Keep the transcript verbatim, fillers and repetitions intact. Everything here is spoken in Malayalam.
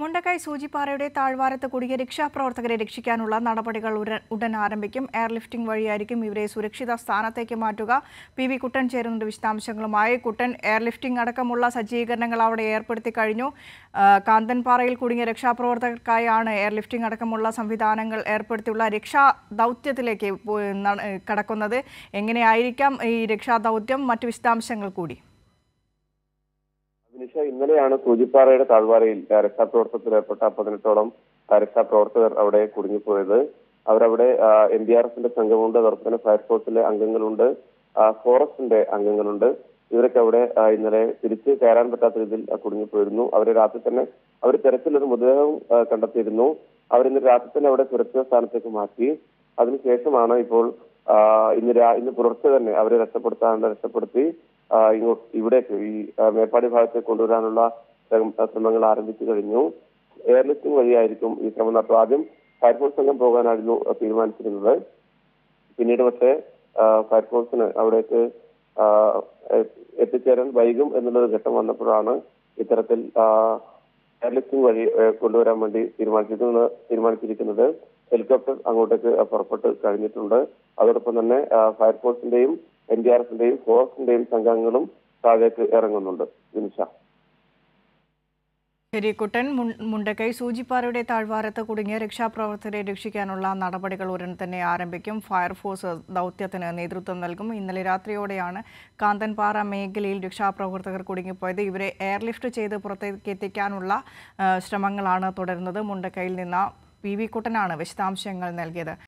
മുണ്ടക്കൈ സൂചിപ്പാറയുടെ താഴ്വാരത്ത് കുടുങ്ങിയ രക്ഷാപ്രവർത്തകരെ രക്ഷിക്കാനുള്ള നടപടികൾ ഉടൻ ആരംഭിക്കും. എയർലിഫ്റ്റിംഗ് വഴിയായിരിക്കും ഇവരെ സുരക്ഷിത സ്ഥാനത്തേക്ക് മാറ്റുക. പി വി കുട്ടൻ ചേരുന്നുണ്ട് വിശദാംശങ്ങളുമായി. കുട്ടൻ, എയർലിഫ്റ്റിംഗ് അടക്കമുള്ള സജ്ജീകരണങ്ങൾ അവിടെ ഏർപ്പെടുത്തി കഴിഞ്ഞു. കാന്തൻപാറയിൽ കുടുങ്ങിയ രക്ഷാപ്രവർത്തകർക്കായാണ് എയർലിഫ്റ്റിംഗ് അടക്കമുള്ള സംവിധാനങ്ങൾ ഏർപ്പെടുത്തിയുള്ള രക്ഷാ ദൗത്യത്തിലേക്ക് കടക്കുന്നത്. എങ്ങനെയായിരിക്കാം ഈ രക്ഷാദൗത്യം? മറ്റു വിശദാംശങ്ങൾ കൂടി. നിഷ, ഇന്നലെയാണ് സൂചിപ്പാറയുടെ താഴ്വാരയിൽ രക്ഷാപ്രവർത്തനത്തിൽ ഏർപ്പെട്ട പതിനെട്ടോളം രക്ഷാപ്രവർത്തകർ അവിടെ കുടുങ്ങിപ്പോയത്. അവരവിടെ എൻ ഡി ആർ എഫിന്റെ സംഘമുണ്ട്, അതോടൊപ്പം തന്നെ ഫയർഫോഴ്സിലെ അംഗങ്ങളുണ്ട്, ഫോറസ്റ്റിന്റെ അംഗങ്ങളുണ്ട്. ഇവരൊക്കെ അവിടെ ഇന്നലെ തിരിച്ച് കയറാൻ പറ്റാത്ത രീതിയിൽ കുടുങ്ങിപ്പോയിരുന്നു. അവരെ രാത്രി തന്നെ അവർ തെരച്ചിലൊരു മൃതദേഹവും കണ്ടെത്തിയിരുന്നു. അവരിന്ന് രാത്രി തന്നെ അവിടെ സുരക്ഷിത സ്ഥാനത്തേക്ക് മാറ്റി. അതിനുശേഷമാണ് ഇപ്പോൾ ഇന്ന് ഇന്ന് പുലർച്ചെ തന്നെ അവരെ രക്ഷപ്പെടുത്താൻ രക്ഷപ്പെടുത്തി ഇങ്ങോട്ട് ഇവിടേക്ക് ഈ മേപ്പാടി ഭാഗത്തേക്ക് കൊണ്ടുവരാനുള്ള ശ്രമങ്ങൾ ആരംഭിച്ചു കഴിഞ്ഞു. എയർലിഫ്റ്റിംഗ് വഴിയായിരിക്കും ഈ ശ്രമം നടത്തുക. ആദ്യം ഫയർഫോഴ്സ് സംഘം പോകാനായിരുന്നു തീരുമാനിച്ചിരുന്നത്. പിന്നീട് പക്ഷേ ഫയർഫോഴ്സിന് അവിടേക്ക് എത്തിച്ചേരാൻ വൈകും എന്നുള്ളൊരു ഘട്ടം വന്നപ്പോഴാണ് ഇത്തരത്തിൽ എയർലിഫ്റ്റിംഗ് വഴി കൊണ്ടുവരാൻ വേണ്ടി തീരുമാനിച്ചിരിക്കുന്നത് തീരുമാനിച്ചിരിക്കുന്നത് ഹെലികോപ്റ്റർ അങ്ങോട്ടേക്ക് പുറപ്പെട്ട് കഴിഞ്ഞിട്ടുണ്ട്. അതോടൊപ്പം തന്നെ ഫയർഫോഴ്സിന്റെയും എൻ ഡി ആർ എഫിന്റെയും ഫോറസ്റ്റിന്റെയും സംഘങ്ങളും താഴേക്ക് ഇറങ്ങുന്നുണ്ട്. നിമിഷ. ശരി കുട്ടൻ, മുണ്ടക്കൈ സൂചിപ്പാറയുടെ താഴ്വാരത്ത് കുടുങ്ങിയ രക്ഷാപ്രവർത്തകരെ രക്ഷിക്കാനുള്ള നടപടികൾ ഉടൻ തന്നെ ആരംഭിക്കും. ഫയർഫോഴ്സ് ദൗത്യത്തിന് നേതൃത്വം നൽകും. ഇന്നലെ രാത്രിയോടെയാണ് കാന്തൻപാറ മേഖലയിൽ രക്ഷാപ്രവർത്തകർ കുടുങ്ങിപ്പോയത്. ഇവരെ എയർലിഫ്റ്റ് ചെയ്ത് പുറത്തേക്ക് എത്തിക്കാനുള്ള ശ്രമങ്ങളാണ് തുടരുന്നത്. മുണ്ടക്കൈയിൽ നിന്ന് പി വി കുട്ടനാണ് വിശദാംശങ്ങൾ നൽകിയത്.